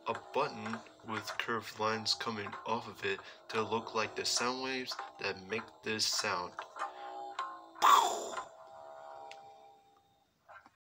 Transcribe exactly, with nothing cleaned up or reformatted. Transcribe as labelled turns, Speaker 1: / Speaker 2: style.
Speaker 1: a button with curved lines coming off of it to look like the sound waves that make this sound.